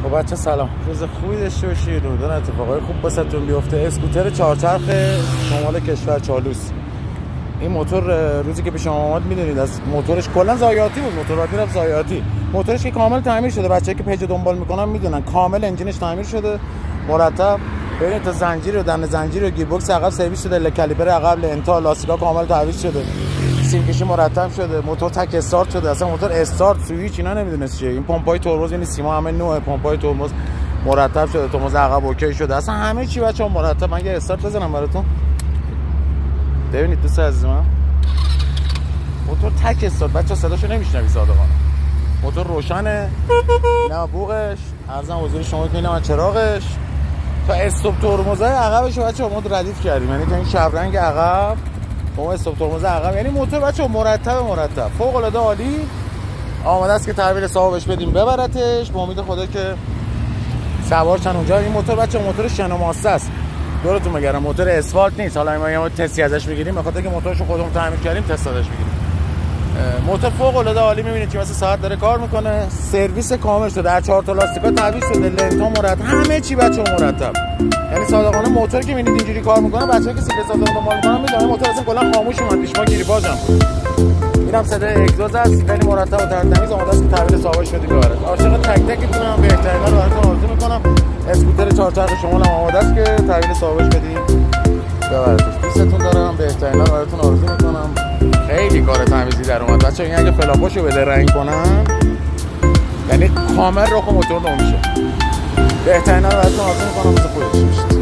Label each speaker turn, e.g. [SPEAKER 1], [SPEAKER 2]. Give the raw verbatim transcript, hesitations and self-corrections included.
[SPEAKER 1] خب بچه سلام، روز خوبی داشته باشید. امیدوارم اتفاقای خوب واسهتون بیفته. اسکوتر چهارچرخ شمال کشور چالوس. این موتور روزی که به شما اومد میدونید از موتورش کلا ضایعاتی بود، موتور بعد میرفت ضایعاتی. موتورش که کامل تعمیر شده، بچه‌ای که پیج دنبال میکنن میدونن کامل انجینش تعمیر شده، مرتب. ببینید تا زنجیر و دم زنجیر و گیر باکس عقب سرویس شده، لکالیبر عقب، لنتا، لاستیکا کامل تعویض شده، سیم کشی مرتب شده، موتور تک استارت شده. اصلا موتور استارت سوئیچ اینا نمیدونست چیه. این پمپای ترمز یعنی سیما همه نوع پمپای ترمز مرتب شده، ترمز عقب اوکی شده، اصلا همه چی بچه‌ها مرتب. من یه استارت بزنم براتون ببینید دوست عزیز من. موتور تک استارت بچه‌ها، صداشو نمیشنوی صادقانه. موتور روشنه، اینا بوقش، ارزم حضور شما که اینا چراغش، تا استاپ ترمزای عقبش بچه‌ها ما ردیف کردیم، یعنی تا این شبرنگ عقب اون استاپ ترمز عقب، یعنی موتور بچه‌ها مرتب مرتب فوق العاده عالی. آماده است که تحویل صاحبش بدیم ببرتش، با امید خدا که سوار چن اونجا. این موتور بچه‌ها موتور شنا ماسه است، دورتون بگردم، موتور اسفالت نیست. حالا ما یه تستی ازش میگیریم، بخاطر که موتورشو خودمون تعمیر کردیم تست ازش میگیریم. موتور فوق العاده عالی، میبینید که مثلا ساعت داره کار میکنه، سرویس کامل شده، در چهار تا لاستیکا تعویض شده، لنتا مرتب، همه چی بچه‌ها مرتب. یعنی صادقانه موتور که میبینید اینجوری کار میکنه، بچه‌ها که سیکل سازنده دنبال میکنن میدونن موتور اصلا کلا خاموش اومد، دیشما گیری باجم بود. اینم صدای اگزوز است، خیلی مرتب و ترتمیز. آماده است که تحویل صاحبش بدیم ببره. عاشق تک تکتونم، بهترینا رو براتون آرزو میکنم. اسکوتر چهارچرخ شمال هم آماده است که تحویل صاحبش بدیم ببرتش. دوستتون دارم، بهترینا رو براتون آرزو میکنم. خیلی کار تمیزی در اومد بچه‌ها. این اگه فلاپاشو بده رنگ کنن یعنی کامل رخ موتور نو میشه. بهترینا رو براتون آرزو میکنم. روز خوبی داشته باشید.